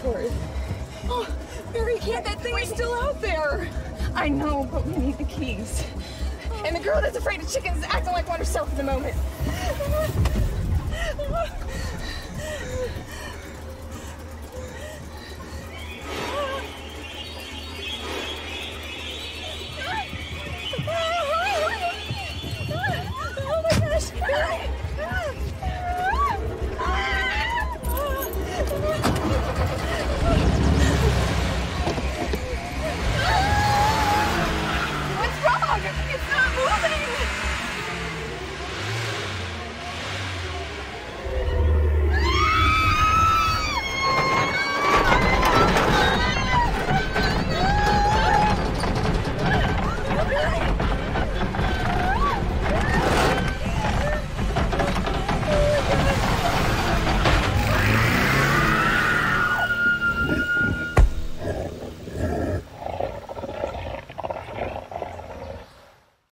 for it. Oh, Mary, can't, that thing is still out there. I know, but we need the keys. And the girl that's afraid of chickens is acting like one herself at the moment.